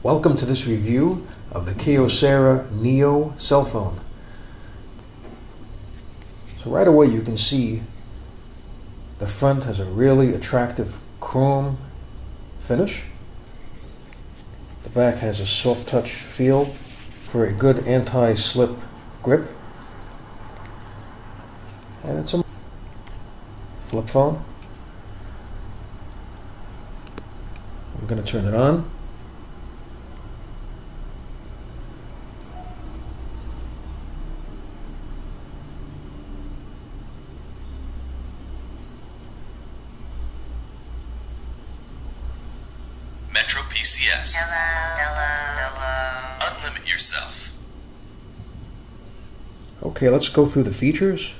Welcome to this review of the Kyocera Neo cell phone. So right away you can see the front has a really attractive chrome finish. The back has a soft touch feel for a good anti-slip grip. And it's a flip phone. I'm going to turn it on. Metro PCS. Hello. Unlimit yourself. Okay, let's go through the features.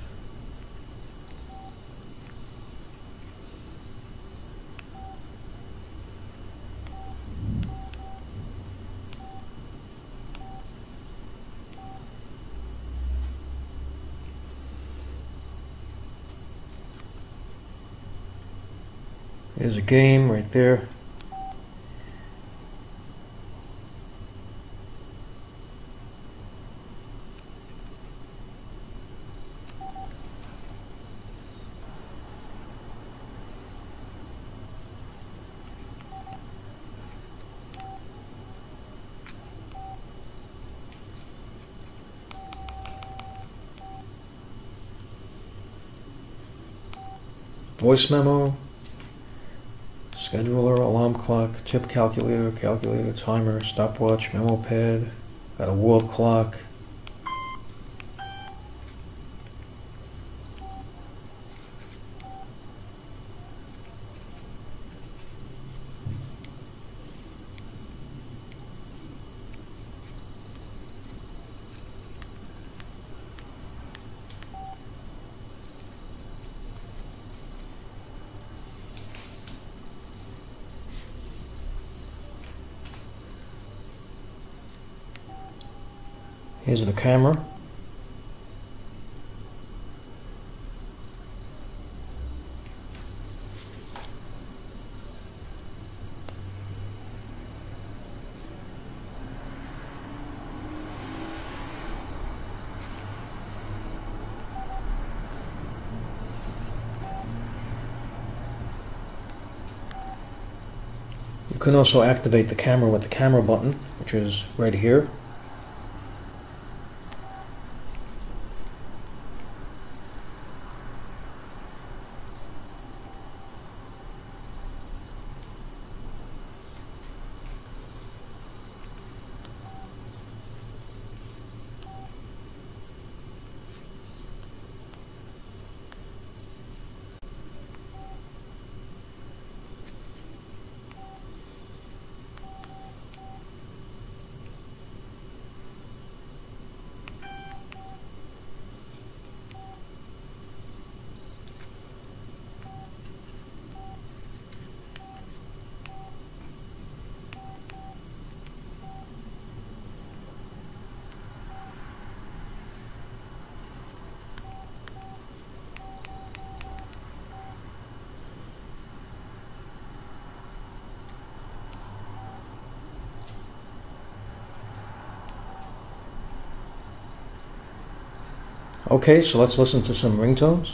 There's a game right there. Voice memo, scheduler, alarm clock, tip calculator, timer, stopwatch, memo pad, got a wall clock. Here's the camera. You can also activate the camera with the camera button, which is right here. Okay, so let's listen to some ringtones.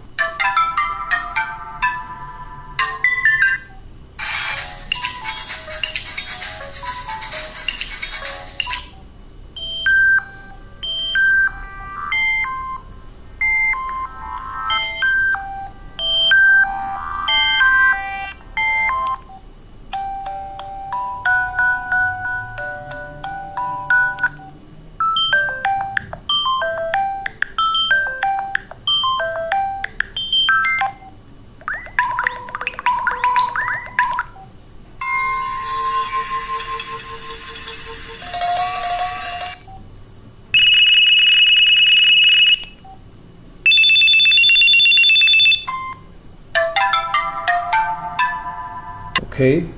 Okay.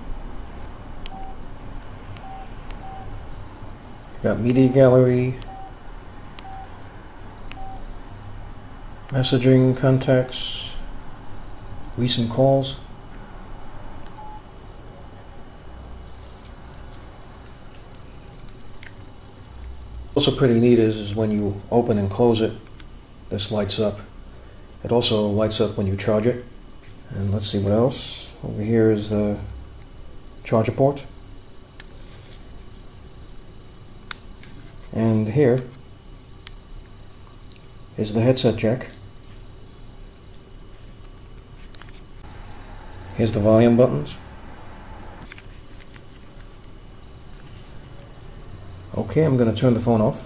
Got media gallery, Messaging, contacts, recent calls. Also pretty neat is when you open and close it, this lights up. It also lights up when you charge it. And let's see what else. Over here is the charger port. And here is the headset jack. Here's the volume buttons. Okay, I'm going to turn the phone off.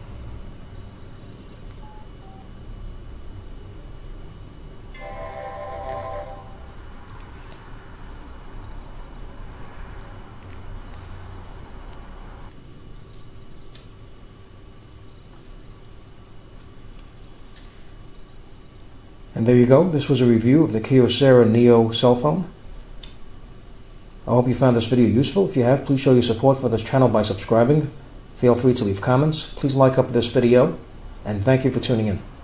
And there you go. This was a review of the Kyocera Neo cell phone. I hope you found this video useful. If you have, please show your support for this channel by subscribing. Feel free to leave comments. Please like up this video. And thank you for tuning in.